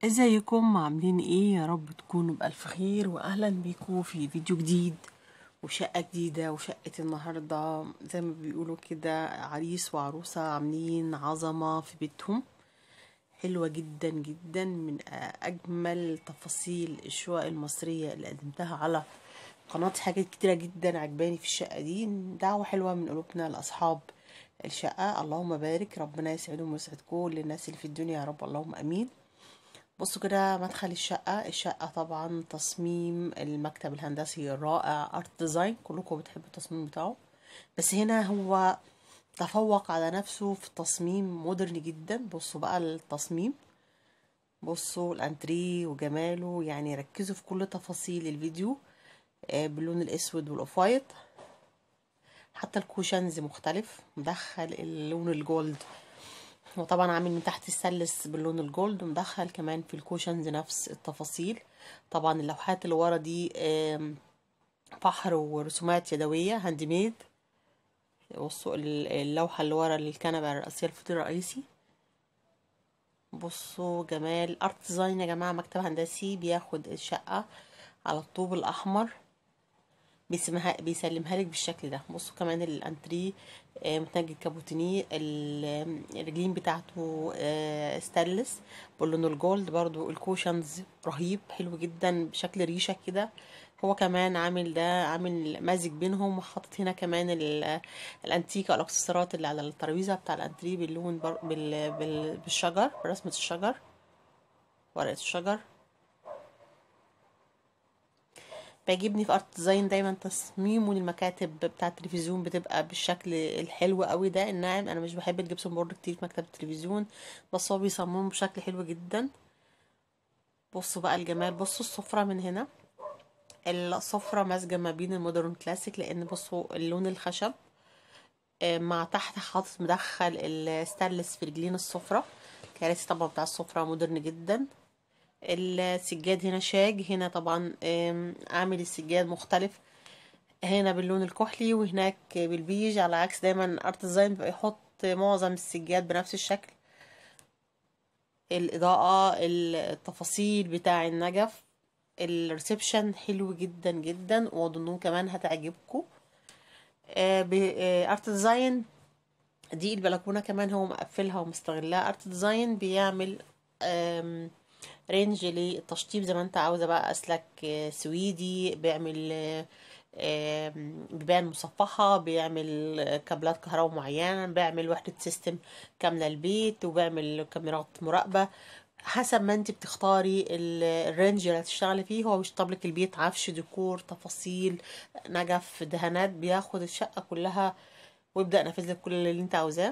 ازيكم عاملين ايه؟ يا رب تكونوا بألف خير، واهلا بيكم في فيديو جديد وشقة جديدة. وشقة النهاردة زي ما بيقولوا كده عريس وعروسة عاملين عظمة في بيتهم، حلوة جدا جدا، من اجمل تفاصيل الشقق المصرية اللي قدمتها على قناة. حاجات كتيرة جدا عجباني في الشقة دي. دعوة حلوة من قلوبنا لأصحاب الشقة، اللهم بارك، ربنا يسعدهم ويسعد كل الناس اللي في الدنيا يا رب، اللهم امين. بصوا كده مدخل الشقة طبعا تصميم المكتب الهندسي الرائع، ارت ديزاين، كلكم بتحبوا التصميم بتاعه، بس هنا هو تفوق على نفسه في تصميم مودرن جدا. بصوا بقى التصميم، بصوا الانتريه وجماله، يعني ركزوا في كل تفاصيل الفيديو. باللون الاسود والاوف وايت، حتى الكوشنز مختلف، مدخل اللون الجولد، وطبعا عامل من تحت السلس باللون الجولد، ومدخل كمان في الكوشنز نفس التفاصيل. طبعا اللوحات اللي ورا دي فحر ورسومات يدوية هاند ميد. بصوا اللوحة اللي ورا الكنبة الرئيسية، الفطير الرئيسي. بصوا جمال ارت ديزاين يا جماعة، مكتب هندسي بياخد الشقة على الطوب الأحمر، بيسلمها لك بالشكل ده. بصوا كمان الانتريه متنجد كابوتينيه، الرجلين بتاعته ستانلس باللون الجولد. برضو الكوشنز رهيب، حلو جدا بشكل ريشة كده. هو كمان عامل ده، عامل مازج بينهم، وحاطط هنا كمان الانتيكا، الاكسسوارات اللي على الترابيزه بتاع الانتريه باللون بالشجر، برسمه الشجر، ورقه الشجر. بيعجبني في ارت ديزاين دايما تصميمه للمكاتب بتاعه التلفزيون بتبقى بالشكل الحلو قوي ده الناعم. انا مش بحب الجبسون بورد كتير في مكتب التلفزيون، بس هو بيصممه بشكل حلو جدا. بصوا بقى الجمال، بصوا السفرة من هنا، السفرة مزجة ما بين المودرن كلاسيك، لان بصوا اللون الخشب مع تحت حاطط مدخل الستانلس في رجلين السفرة. كراسي طبعا بتاع السفرة مودرن جدا. السجاد هنا شاج، هنا طبعا عامل السجاد مختلف، هنا باللون الكحلي وهناك بالبيج، على عكس دايما ارت ديزاين بيحط معظم السجاد بنفس الشكل. الإضاءة، التفاصيل بتاع النجف، الريسبشن حلو جدا جدا، واظنه كمان هتعجبكم. ارت ديزاين دي البلكونة كمان هو مقفلها ومستغلها. ارت ديزاين بيعمل رينج للتشطيب زي ما انت عاوزة بقى، اسلك سويدي، بيعمل بيبان مصفحة، بيعمل كابلات كهرباء معينة، بيعمل وحدة سيستم كاملة البيت، وبيعمل كاميرات مراقبة. حسب ما انت بتختاري الرينج اللي هتشتغلي فيه، هو بيشطب لك البيت، عفش، ديكور، تفاصيل، نجف، دهانات، بياخد الشقة كلها ويبدأ ينفذ لك كل اللي انت عاوزاه.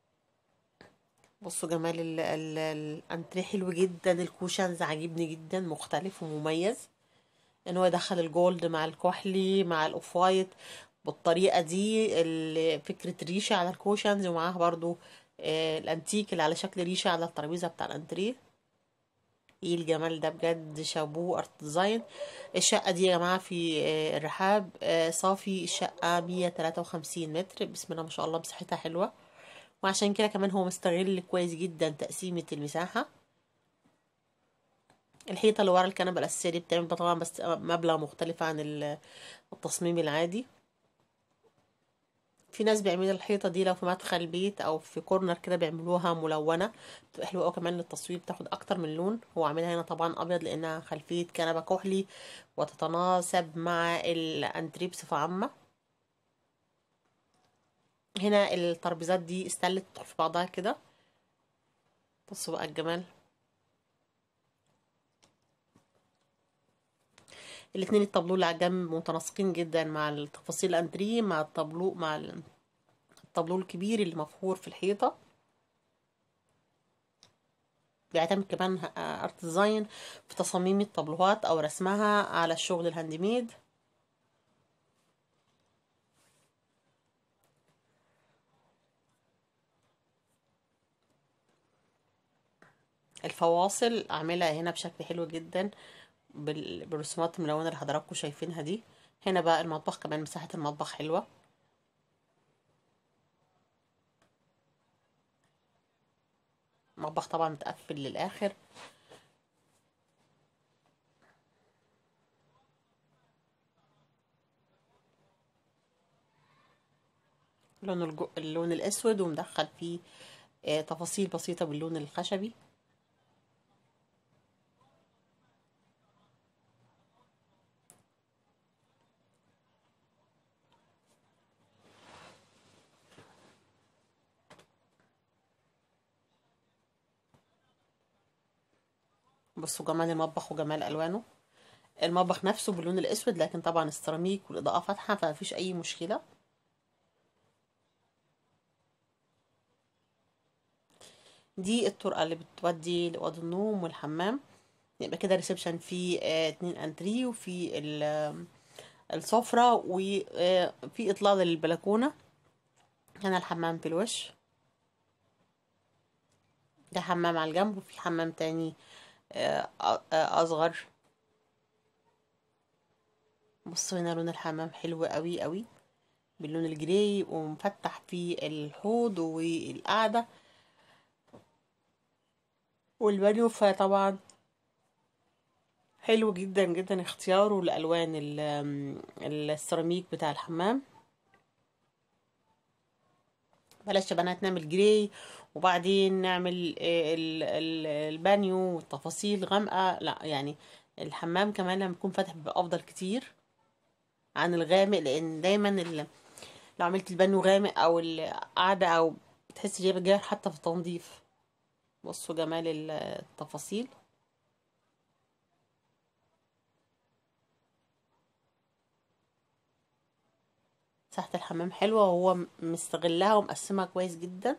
بصوا جمال الانتريه حلو جدا، الكوشنز عاجبني جدا، مختلف ومميز ان هو يدخل الجولد مع الكحلي مع الاوف وايت بالطريقه دي. فكره ريشه على الكوشنز، ومعاها برضو الانتيك اللي على شكل ريشه على الترابيزه بتاع الانتريه. ايه الجمال ده بجد، شابوه ارت ديزاين. الشقه دي يا جماعه في الرحاب، صافي الشقه 153 متر، بسم الله ما شاء الله، مساحتها حلوه، وعشان كده كمان هو مستغل كويس جدا تقسيمة المساحة. الحيطة اللي ورا الكنبة الأساسية دي بتعمل طبعا بس مبلغ مختلف عن التصميم العادي. في ناس بيعملوا الحيطة دي لو في مدخل بيت أو في كورنر كده بيعملوها ملونة، بتبقى حلوة أوي كمان للتصوير، بتاخد أكتر من لون. هو عاملها هنا طبعا أبيض لأنها خلفية كنبة كحلي، وتتناسب مع الأنتريه بصفة عامة. هنا الترابيزات دي استلت في بعضها كده، بصوا بقى الجمال. الاتنين الطابلو اللي على الجنب متناسقين جدا مع التفاصيل الانتريه، مع الطابلو، مع الطابلو الكبير اللي مفهور في الحيطة. بيعتمد كمان ارت ديزاين في تصاميم الطابلوهات او رسمها على الشغل الهاند ميد. الفواصل اعملها هنا بشكل حلو جدا بالرسومات الملونة اللي حضراتكم شايفينها دي. هنا بقى المطبخ، كمان مساحة المطبخ حلوة. المطبخ طبعا متقفل للآخر. اللون الاسود، ومدخل فيه تفاصيل بسيطة باللون الخشبي. بصوا جمال المطبخ وجمال الوانه. المطبخ نفسه باللون الاسود، لكن طبعا السيراميك والاضاءة فاتحة فمفيش اي مشكلة. دي الطرقة اللي بتودي لأوضة النوم والحمام. يبقى كده ريسبشن فيه 2 انتري، وفي السفرة، وفي اطلال للبلكونة. هنا الحمام في الوش، ده حمام على الجنب، وفي حمام تاني اصغر. بصوا هنا لون الحمام حلو قوي قوي، باللون الجراي، ومفتح فيه الحوض والقعدة والبانيو. فطبعا حلو جدا جدا اختياره لألوان السيراميك بتاع الحمام. بلاش يا بنات نعمل جراي وبعدين نعمل البانيو والتفاصيل غامقة، لا يعني الحمام كمان لما يكون فاتح بيبقى افضل كتير عن الغامق. لان دايما لو عملت البانيو غامق او القعدة او بتحسي جايبة جاية حتى في التنظيف. بصوا جمال التفاصيل. مساحة الحمام حلوة، وهو مستغلها ومقسمها كويس جدا.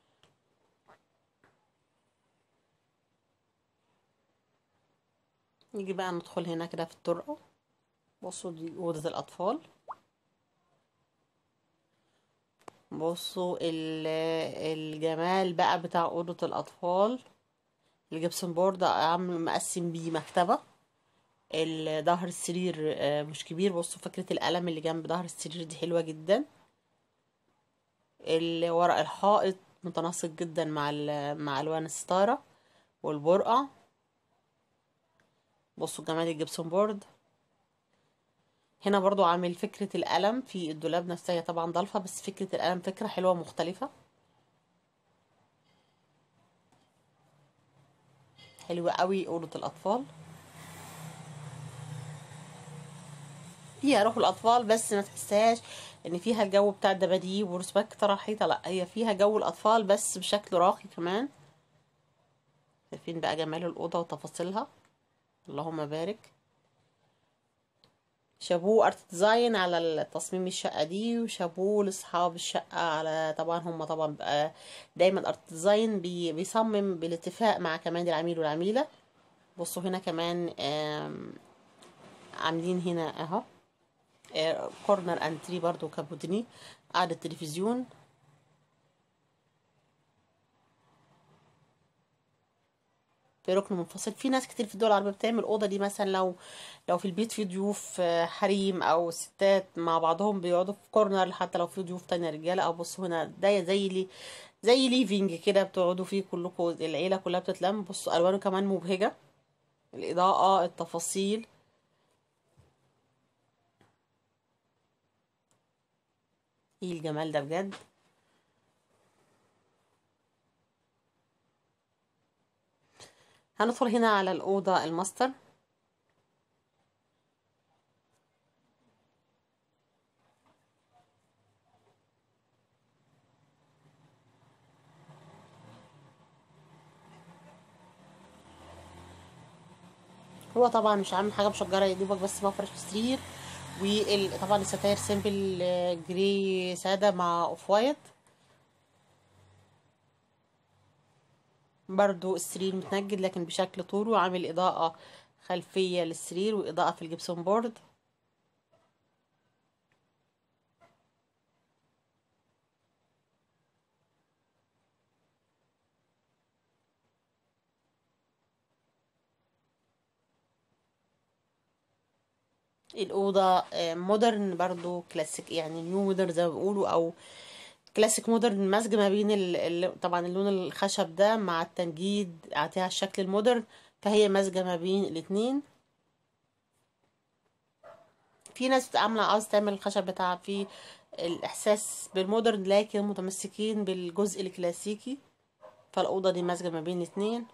نيجي بقى ندخل هنا كده في الطرقة. بصوا دي أوضة الأطفال. بصوا الجمال بقى بتاع أوضة الأطفال. الجبسن بورد عامل مقسم بيه مكتبة. ظهر السرير مش كبير. بصوا فكرة القلم اللي جنب ظهر السرير دي حلوة جدا. ورق الحائط متناسق جدا مع ألوان الستارة والبرقع. بصوا جمال الجبسن بورد. هنا برضو عامل فكرة القلم في الدولاب نفسها، هي طبعا ضلفة، بس فكرة القلم فكرة حلوة مختلفة. حلوة قوي أوضة الأطفال. فيها روح الأطفال، بس ما تحسهاش إن فيها الجو بتاع الدباديب ورسومات كتر على الحيطة. لأ، هي فيها جو الأطفال بس بشكل راقي كمان. شايفين بقى جمال الأوضة وتفاصيلها، اللهم بارك. شابوه ارت ديزاين على التصميم الشقة دي، وشابوه لاصحاب الشقة على طبعا هم طبعا بقى دايما ارت ديزاين بيصمم بالاتفاق مع كمان العميل والعميلة. بصوا هنا كمان عاملين هنا اهو كورنر انتري برضو كابوتني، قاعدة تلفزيون. في ركن منفصل. في ناس كتير في الدول العربية بتعمل الأوضة دي، مثلا لو في البيت في ضيوف حريم أو ستات مع بعضهم بيقعدوا في كورنر، حتى لو في ضيوف تانية رجالة. أو بصوا هنا ده زي ليفينج كده بتقعدوا فيه كلكم، العيلة كلها بتتلم. بصوا ألوانه كمان مبهجة، الإضاءة، التفاصيل. ايه الجمال ده بجد. هندخل هنا على الأوضة الماستر. هو طبعا مش عامل حاجة مشجرة، يا دوبك بس مفرش سرير. وطبعا الستاير سيمبل جري سادة مع اوف وايت. برضو السرير متنجد لكن بشكل طول، وعامل إضاءة خلفية للسرير وإضاءة في الجبسون بورد. الأوضة مودرن برضو كلاسيك، يعني نيو مودرن زي ما بيقولوا، أو كلاسيك مودرن، مزج ما بين طبعا اللون الخشب ده مع التنجيد اعطيها الشكل المودرن. فهي مزجة ما بين الاتنين. في ناس عاملة عاوز تعمل الخشب بتاعها فيه الاحساس بالمودرن لكن متمسكين بالجزء الكلاسيكي. فالاوضه دي مزجه ما بين الاتنين.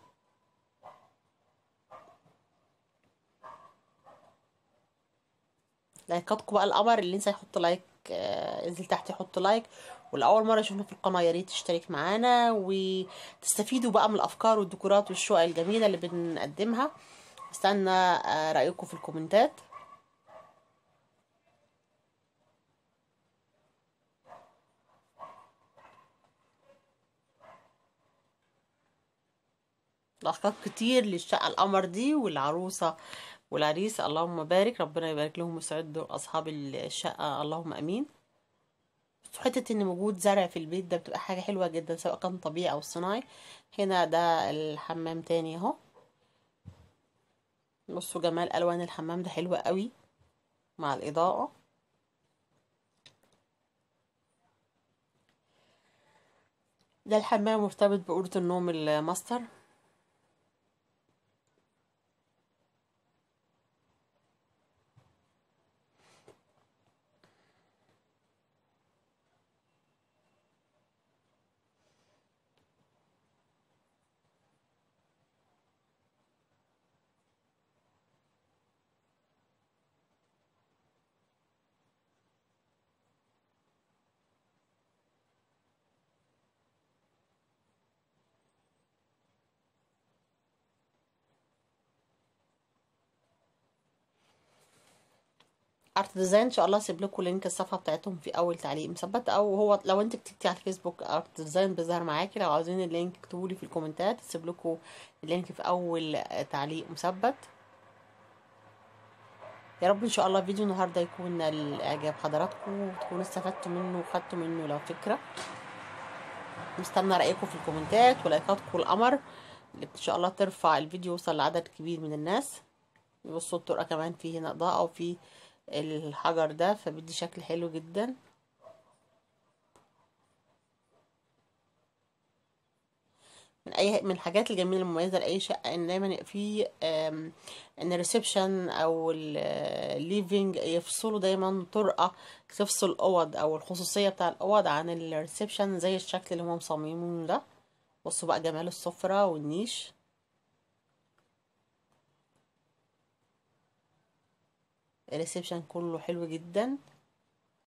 لايكاتكم بقى القمر، اللي ينسى يحط لايك انزل تحت يحط لايك. والاول مره يشوفنا في القناه يا ريت تشترك معانا وتستفيدوا بقى من الافكار والديكورات والشقق الجميله اللي بنقدمها. استنى رايكم في الكومنتات. الافكار كتير للشقه القمر دي، والعروسه والعريس اللهم بارك، ربنا يبارك لهم ويسعدوا اصحاب الشقه اللهم امين. حتة ان وجود زرع في البيت ده بتبقى حاجة حلوة جدا سواء كان طبيعي او صناعي. هنا ده الحمام تاني اهو. بصوا جمال الوان الحمام ده حلوة قوي مع الاضاءة. ده الحمام مرتبط بأوضة النوم الماستر. ارت ديزاين ان شاء الله اسيب لكم لينك الصفحه بتاعتهم في اول تعليق مثبت، او هو لو انت كتبتي على الفيسبوك ارت ديزاين بيظهر معاكي. لو عاوزين اللينك اكتبوا لي في الكومنتات اسيب لكم اللينك في اول تعليق مثبت. يا رب ان شاء الله فيديو النهارده يكون الاعجاب حضراتكم وتكونوا استفدتوا منه وخدتوا منه لو فكره. مستنى رايكم في الكومنتات ولايكاتكم القمر اللي ان شاء الله ترفع الفيديو يوصل لعدد كبير من الناس. بصوا الطرقه كمان في هنا اضاءه وفي الحجر ده فبيدي شكل حلو جدا. من الحاجات الجميله المميزه لاي شقه ان دايما يبقى في ان الريسبشن او الليفينج يفصلوا دايما طرقه تفصل الاوض او الخصوصيه بتاع الاوض عن الريسبشن زي الشكل اللي هم مصممينه ده. بصوا بقى جمال السفره والنيش. الريسبشن كله حلو جدا.